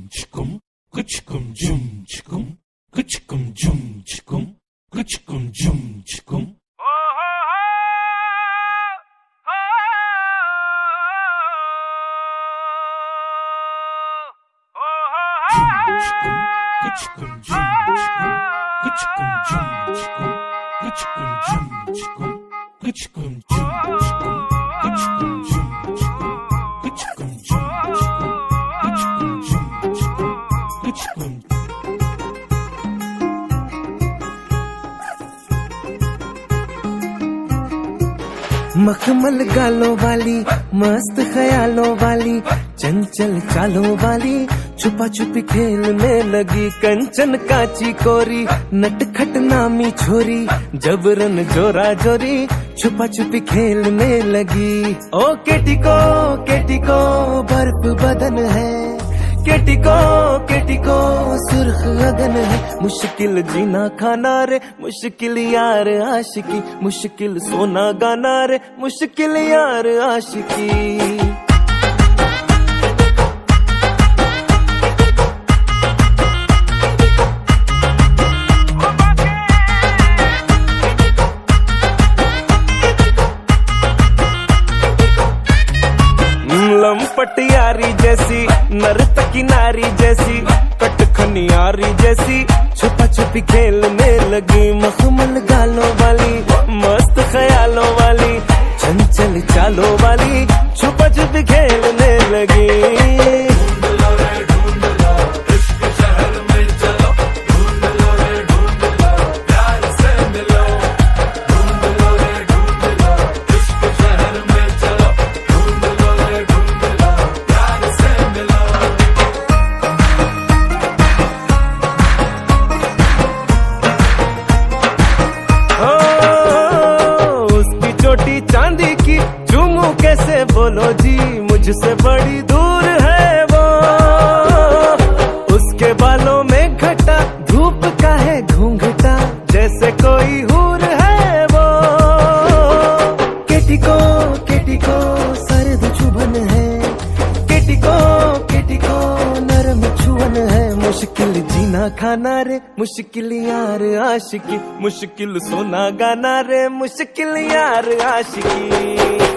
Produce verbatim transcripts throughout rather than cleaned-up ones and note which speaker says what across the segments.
Speaker 1: chikum, kuchkum jum chikum, kuchkum jum chikum, kuchkum jum chikum. Kuchkum jum chikum, kuchkum jum chikum, kuchkum jum chikum, kuchkum jum chikum, kuchkum jum chikum, kuchkum jum chikum, kuchkum jum chikum, kuchkum.
Speaker 2: मखमल गालों वाली, मस्त ख्यालों वाली, चंचल चालों वाली, छुपा छुपी खेलने लगी कंचन काची कोरी, नटखट नामी छोरी, जबरन जोरा जोरी, छुपा छुपी खेलने लगी। ओ केटी को केटी को बर्फ बदन है, केटी को केटी को सुर्ख लगन है, मुश्किल जीना खाना रे मुश्किल यार आशिकी, मुश्किल सोना गाना रे मुश्किल यार आशिकी। लंपट यारी जैसी, नर्तकी नारी जैसी, कटखनियारी जैसी, छुपा छुपी खेलने लगी। मखमल गालों वाली, मस्त ख्यालों वाली, चंचल चालों वाली, छुपा छुपी खेलने लगी। चांदी की चूमू कैसे बोलो जी, मुझसे बड़ी दूर है वो, उसके बालों में घटा धूप का है घूंघटा, जैसे कोई हूर है वो। केटी को केटी को सर्द चुभन है, केटी को केटी को नरम छुअन है, मुश्किल जीना खाना रे मुश्किल यार आशिकी, मुश्किल सोना गाना रे मुश्किल यार आशिकी।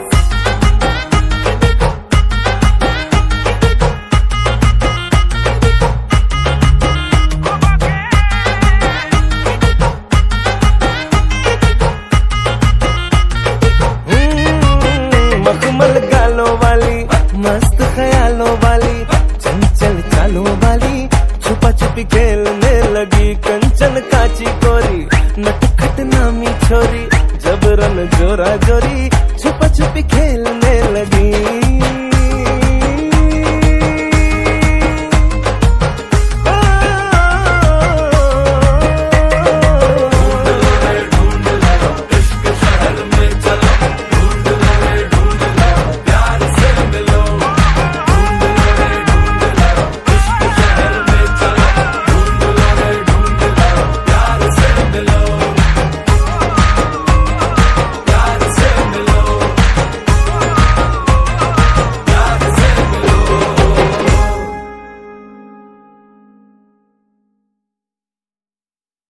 Speaker 2: मखमल गालों वाली, मस्त ख्यालों वाली, चंचल चालों वाली, छुपा छुपी खेलने लगी कंचन काची कोरी, नटखट नामी छोरी, जबरन जोरा जोरी, छुपा छुपी खेल